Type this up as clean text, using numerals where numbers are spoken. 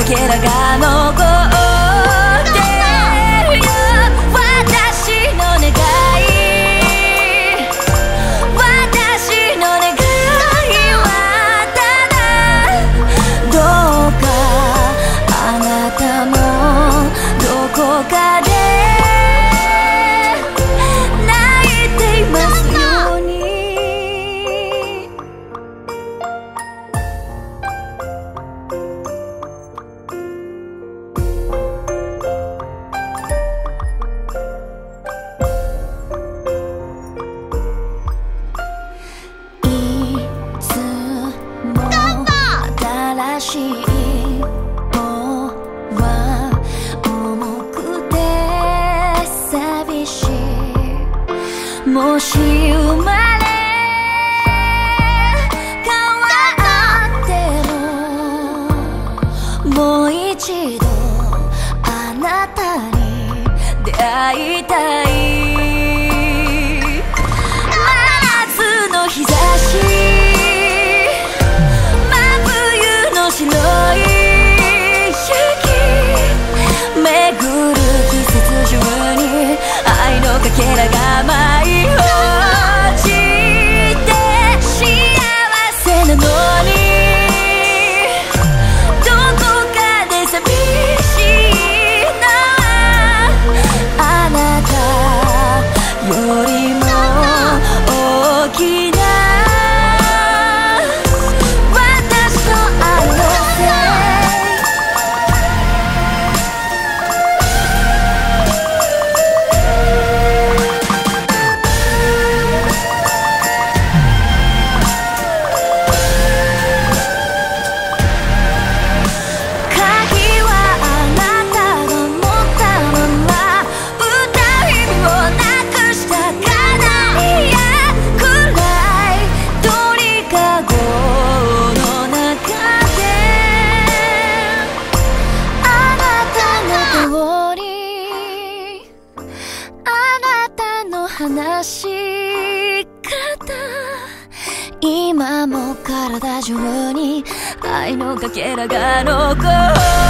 かけらが残ってるよ。私の願い、私の願いはただ、どうかあなたもどこかで泣いていますように。新しい方は重くて寂しい。もし生まれ変わっても、もう一度あなたに出会いたい。真夏の日差し、白い雪巡る季節中に愛のかけらが舞い落ちて、幸せなのにどこかで寂しいのはあなたよりも大きな話し方、今も体中に愛のかけらが残る。